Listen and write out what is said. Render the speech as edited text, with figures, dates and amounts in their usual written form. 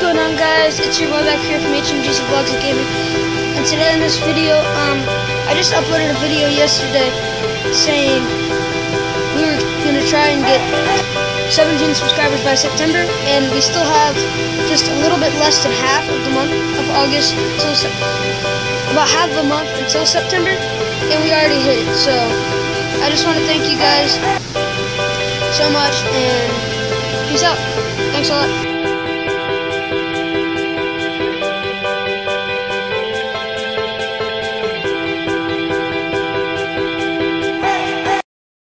going on, guys? It's your boy back here from HMGC Vlogs and Gaming. And today in this video, I just uploaded a video yesterday saying we were going to try and get 17 subscribers by September, and we still have just a little bit less than half of the month of August, about half the month until September, and we already hit it. So I just want to thank you guys so much, and peace out. Thanks a lot.